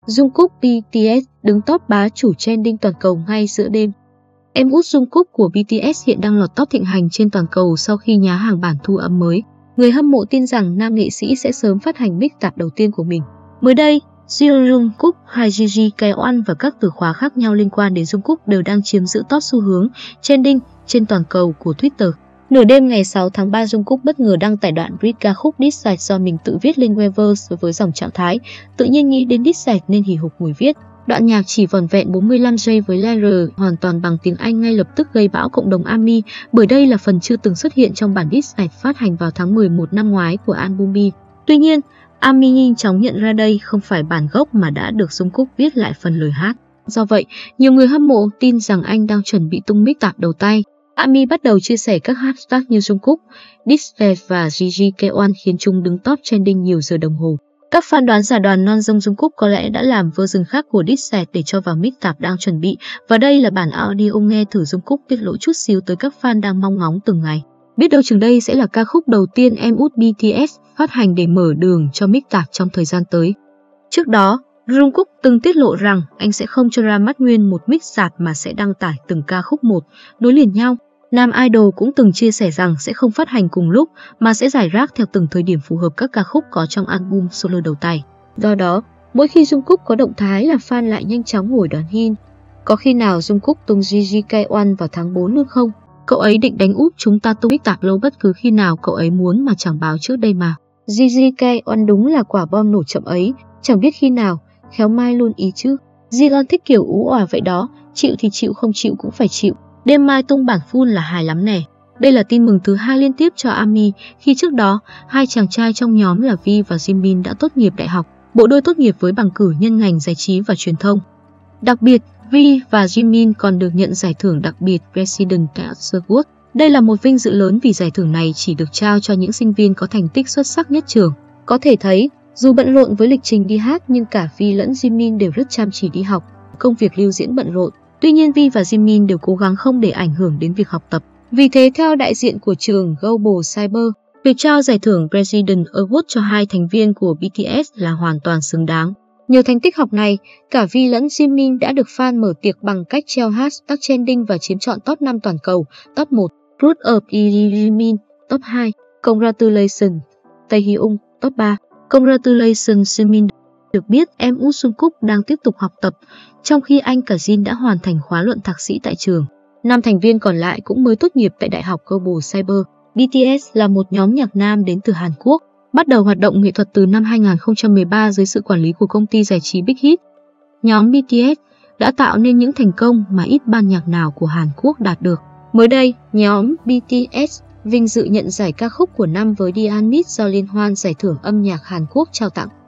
Jungkook BTS đứng top bá chủ trending toàn cầu ngay giữa đêm. Em út Jungkook của BTS hiện đang lọt top thịnh hành trên toàn cầu sau khi nhá hàng bản thu âm mới. Người hâm mộ tin rằng nam nghệ sĩ sẽ sớm phát hành mixtape đầu tiên của mình. Mới đây, Jungkook hay Gigi K1 và các từ khóa khác nhau liên quan đến Jungkook đều đang chiếm giữ top xu hướng trending trên toàn cầu của Twitter. Nửa đêm ngày 6 tháng 3, Jungkook bất ngờ đăng tải đoạn bridge ca khúc Diss Side do mình tự viết lên Weverse với dòng trạng thái tự nhiên nghĩ đến Diss Side nên hì hục ngồi viết. Đoạn nhạc chỉ vỏn vẹn 45 giây với lyric hoàn toàn bằng tiếng Anh ngay lập tức gây bão cộng đồng ARMY, bởi đây là phần chưa từng xuất hiện trong bản Diss Side phát hành vào tháng 11 năm ngoái của album B. Tuy nhiên, ARMY nhanh chóng nhận ra đây không phải bản gốc mà đã được Jungkook viết lại phần lời hát. Do vậy, nhiều người hâm mộ tin rằng anh đang chuẩn bị tung mixtape đầu tay. ARMY bắt đầu chia sẻ các hashtag như Jungkook, Diss Side và Gigi K1 khiến chúng đứng top trending nhiều giờ đồng hồ. Các fan đoán giả đoàn non dông Jungkook có lẽ đã làm version khác của Diss Side để cho vào mixtape đang chuẩn bị, và đây là bản audio nghe thử Jungkook tiết lộ chút xíu tới các fan đang mong ngóng từng ngày. Biết đâu chừng đây sẽ là ca khúc đầu tiên em út BTS phát hành để mở đường cho mixtape trong thời gian tới. Trước đó, Jungkook từng tiết lộ rằng anh sẽ không cho ra mắt nguyên một mixtape mà sẽ đăng tải từng ca khúc một, nối liền nhau. Nam idol cũng từng chia sẻ rằng sẽ không phát hành cùng lúc mà sẽ rải rác theo từng thời điểm phù hợp các ca khúc có trong album solo đầu tay. Do đó, mỗi khi Jungkook có động thái là fan lại nhanh chóng ngồi đoán hin. Có khi nào Jungkook tung Gigi K1 vào tháng 4 luôn không? Cậu ấy định đánh úp chúng ta tung mixtape lâu bất cứ khi nào cậu ấy muốn mà chẳng báo trước đây mà. Gigi K1 đúng là quả bom nổ chậm ấy, chẳng biết khi nào, khéo mai luôn ý chứ. Jigon thích kiểu ú òa vậy đó, chịu thì chịu không chịu cũng phải chịu. Đêm mai tung bản full là hài lắm nè. Đây là tin mừng thứ hai liên tiếp cho ARMY khi trước đó, hai chàng trai trong nhóm là V và Jimin đã tốt nghiệp đại học. Bộ đôi tốt nghiệp với bằng cử nhân ngành giải trí và truyền thông. Đặc biệt, V và Jimin còn được nhận giải thưởng đặc biệt President Award. Đây là một vinh dự lớn vì giải thưởng này chỉ được trao cho những sinh viên có thành tích xuất sắc nhất trường. Có thể thấy, dù bận rộn với lịch trình đi hát nhưng cả V lẫn Jimin đều rất chăm chỉ đi học, công việc lưu diễn bận rộn. Tuy nhiên V và Jimin đều cố gắng không để ảnh hưởng đến việc học tập. Vì thế theo đại diện của trường Global Cyber, việc trao giải thưởng President Award cho hai thành viên của BTS là hoàn toàn xứng đáng. Nhờ thành tích học này, cả V lẫn Jimin đã được fan mở tiệc bằng cách treo hashtag trending và chiếm trọn top 5 toàn cầu, top 1, Fruit of Jimin, top 2, Congratulations, Taehyung, top 3, Congratulations Jimin. Được biết, em út Jungkook đang tiếp tục học tập, trong khi anh cả Jin đã hoàn thành khóa luận thạc sĩ tại trường. 5 thành viên còn lại cũng mới tốt nghiệp tại Đại học Global Cyber. BTS là một nhóm nhạc nam đến từ Hàn Quốc, bắt đầu hoạt động nghệ thuật từ năm 2013 dưới sự quản lý của công ty giải trí Big Hit. Nhóm BTS đã tạo nên những thành công mà ít ban nhạc nào của Hàn Quốc đạt được. Mới đây, nhóm BTS vinh dự nhận giải ca khúc của năm với The Unmixed do Liên hoan giải thưởng âm nhạc Hàn Quốc trao tặng.